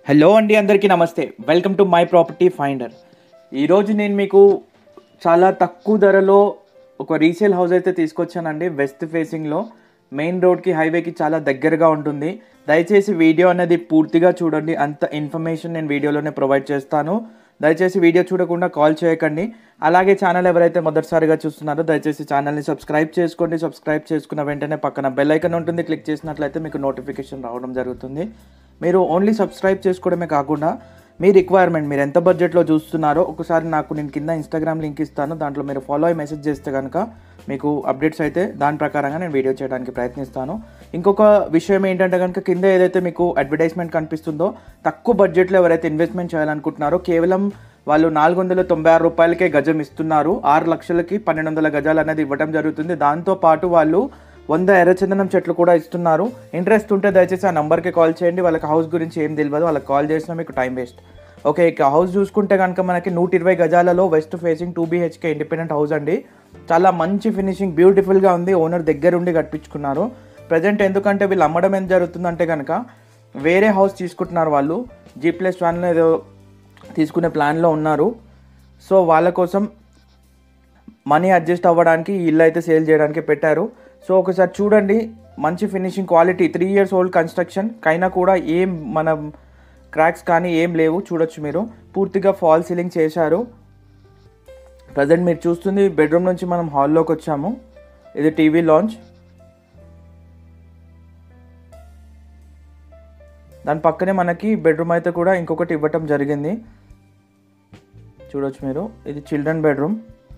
Hello అండి, అందరికీ నమస్తే. Welcome to my property finder. ఈరోజు నేను మీకు చాలా తక్కువ ధరలో ఒక రీసేల్ హౌస్ అయితే తీసుకొచ్చానండి. వెస్ట్ ఫేసింగ్లో మెయిన్ రోడ్కి, హైవేకి చాలా దగ్గరగా ఉంటుంది. దయచేసి వీడియో అనేది పూర్తిగా చూడండి. అంత ఇన్ఫర్మేషన్ నేను వీడియోలోనే ప్రొవైడ్ చేస్తాను. దయచేసి వీడియో చూడకుండా కాల్ చేయకండి. అలాగే ఛానల్ ఎవరైతే మొదటిసారిగా చూస్తున్నారో దయచేసి ఛానల్ని సబ్స్క్రైబ్ చేసుకోండి. సబ్స్క్రైబ్ చేసుకున్న వెంటనే పక్కన బెల్ ఐకాన్ ఉంటుంది, క్లిక్ చేసినట్లయితే మీకు నోటిఫికేషన్ రావడం జరుగుతుంది. మీరు ఓన్లీ సబ్స్క్రైబ్ చేసుకోవడమే కాకుండా మీ రిక్వైర్మెంట్, మీరు ఎంత బడ్జెట్లో చూస్తున్నారో ఒకసారి నేను కింద ఇన్స్టాగ్రామ్ లింక్ ఇస్తాను. దాంట్లో మీరు ఫాలో అయ్యి మెసేజ్ చేస్తే కనుక మీకు అప్డేట్స్ అయితే దాని ప్రకారంగా నేను వీడియో చేయడానికి ప్రయత్నిస్తాను. ఇంకొక విషయం ఏంటంటే కనుక కింద ఏదైతే మీకు అడ్వర్టైజ్మెంట్ కనిపిస్తుందో, తక్కువ బడ్జెట్లో ఎవరైతే ఇన్వెస్ట్మెంట్ చేయాలనుకుంటున్నారో కేవలం వాళ్ళు 496 రూపాయలకే గజం ఇస్తున్నారు. 6 లక్షలకి 1200 గజాలు అనేది ఇవ్వడం జరుగుతుంది. దాంతోపాటు వాళ్ళు 100 ఎర్రచందనం చెట్లు కూడా ఇస్తున్నారు. ఇంట్రెస్ట్ ఉంటే దయచేసి ఆ నెంబర్కి కాల్ చేయండి. వాళ్ళకి హౌస్ గురించి ఏం తెలియదు, వాళ్ళకి కాల్ చేసినా మీకు టైం వేస్ట్. ఓకే, ఇక హౌస్ చూసుకుంటే కనుక మనకి 120 గజాలలో west facing 2 BHK independent house అండి. చాలా మంచి ఫినిషింగ్, బ్యూటిఫుల్గా ఉంది. ఓనర్ దగ్గరుండి కట్టించుకున్నారు. ప్రజెంట్ ఎందుకంటే వీళ్ళు అమ్మడం ఎంత జరుగుతుందంటే కనుక వేరే హౌస్ తీసుకుంటున్నారు. వాళ్ళు G+1 ఏదో తీసుకునే ప్లాన్లో ఉన్నారు. సో వాళ్ళ కోసం మనీ అడ్జస్ట్ అవ్వడానికి ఈ ఇల్లు అయితే సేల్ చేయడానికి పెట్టారు. సో ఒకసారి చూడండి, మంచి finishing quality, 3 years old construction కైనా కూడా ఏం మనం క్రాక్స్ కానీ ఏం లేవు. చూడొచ్చు మీరు, పూర్తిగా ఫాల్ సీలింగ్ చేశారు. ప్రజెంట్ మీరు చూస్తుంది బెడ్రూమ్ నుంచి మనం హాల్లోకి వచ్చాము. ఇది టీవీ లాంచ్. దాని పక్కనే మనకి బెడ్రూమ్ అయితే కూడా ఇంకొకటి ఇవ్వటం జరిగింది. చూడొచ్చు మీరు, ఇది చిల్డ్రన్ బెడ్రూమ్.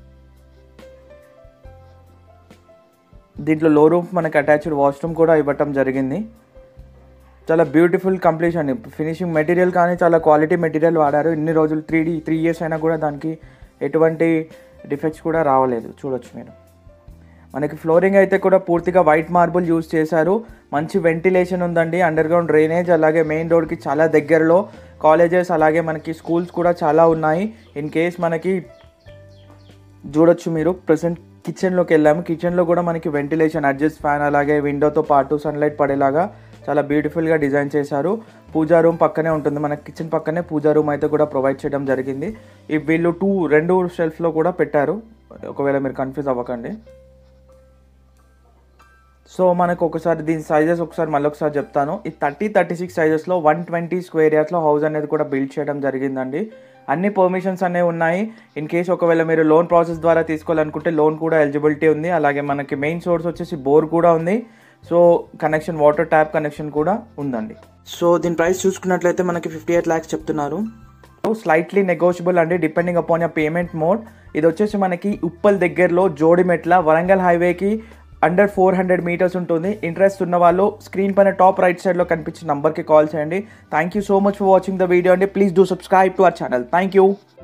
దీంట్లో లో రూమ్ మనకి అటాచ్డ్ వాష్రూమ్ కూడా ఇవ్వటం జరిగింది. చాలా బ్యూటిఫుల్ కంప్లీషన్. ఫినిషింగ్ మెటీరియల్ కానీ చాలా క్వాలిటీ మెటీరియల్ వాడారు. ఇన్ని రోజులు 3 years అయినా కూడా దానికి ఎటువంటి డిఫెక్ట్స్ కూడా రావలేదు. చూడొచ్చు మీరు, మనకి ఫ్లోరింగ్ అయితే కూడా పూర్తిగా వైట్ మార్బుల్ యూజ్ చేశారు. మంచి వెంటిలేషన్ ఉందండి, అండర్గ్రౌండ్ డ్రైనేజ్. అలాగే మెయిన్ రోడ్కి చాలా దగ్గరలో కాలేజెస్, అలాగే మనకి స్కూల్స్ కూడా చాలా ఉన్నాయి. ఇన్ కేస్ మనకి చూడొచ్చు మీరు, ప్రెసెంట్ కిచెన్లోకి వెళ్ళాము. కిచెన్లో కూడా మనకి వెంటిలేషన్, అడ్జస్ట్ ఫ్యాన్, అలాగే విండోతో పాటు సన్లైట్ పడేలాగా చాలా బ్యూటిఫుల్గా డిజైన్ చేశారు. పూజా రూమ్ పక్కనే ఉంటుంది, మన కిచెన్ పక్కనే పూజా రూమ్ అయితే కూడా ప్రొవైడ్ చేయడం జరిగింది. వీళ్ళు 2 షెల్ఫ్లో కూడా పెట్టారు, ఒకవేళ మీరు కన్ఫ్యూజ్ అవ్వకండి. సో మనకు ఒకసారి దీని సైజెస్ మళ్ళొకసారి చెప్తాను. ఈ 30-36 సైజెస్లో 120 square yardsలో హౌస్ అనేది కూడా బిల్డ్ చేయడం జరిగిందండి. అన్ని పర్మిషన్స్ అనేవి ఉన్నాయి. ఇన్ కేస్ ఒకవేళ మీరు లోన్ ప్రాసెస్ ద్వారా తీసుకోవాలనుకుంటే లోన్ కూడా ఎలిజిబిలిటీ ఉంది. అలాగే మనకి మెయిన్ సోర్స్ వచ్చేసి బోర్ కూడా ఉంది. So connection, water tap connection కూడా ఉందండి. సో దీని ప్రైస్ చూసుకున్నట్లయితే మనకి 58 lakhs చెప్తున్నారు. స్లైట్లీ నెగోషియబుల్ అండి, depending upon your payment mode. ఇది వచ్చేసి మనకి ఉప్పల్ దగ్గరలో జోడిమెట్ల, వరంగల్ హైవేకి అండర్ 400 meters ఉంటుంది. ఇంట్రెస్ట్ ఉన్న వాళ్ళు స్క్రీన్ పైన టాప్ రైట్ సైడ్లో కనిపించిన నంబర్కి కాల్ చేయండి. Thank you so much for watching the video అండి. Please do subscribe to our channel. Thank you.